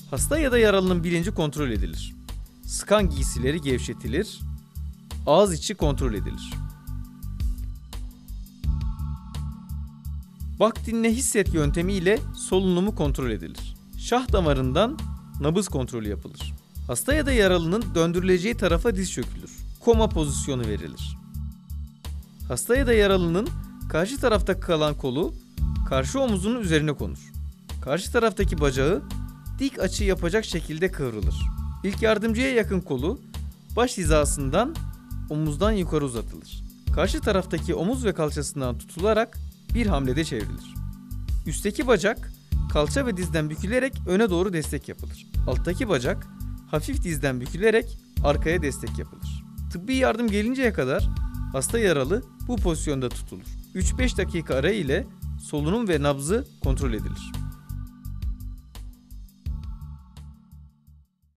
Hasta ya da yaralının bilinci kontrol edilir. Sıkan giysileri gevşetilir. Ağız içi kontrol edilir. Bak dinle hisset yöntemiyle solunumu kontrol edilir. Şah damarından nabız kontrolü yapılır. Hasta ya da yaralının döndürüleceği tarafa diz çökülür. Koma pozisyonu verilir. Hasta ya da yaralının karşı tarafta kalan kolu karşı omuzunun üzerine konur. Karşı taraftaki bacağı dik açı yapacak şekilde kıvrılır. İlk yardımcıya yakın kolu baş hizasından omuzdan yukarı uzatılır. Karşı taraftaki omuz ve kalçasından tutularak bir hamlede çevrilir. Üstteki bacak kalça ve dizden bükülerek öne doğru destek yapılır. Alttaki bacak hafif dizden bükülerek arkaya destek yapılır. Tıbbi yardım gelinceye kadar hasta yaralı bu pozisyonda tutulur. 3-5 dakika ara ile solunum ve nabzı kontrol edilir.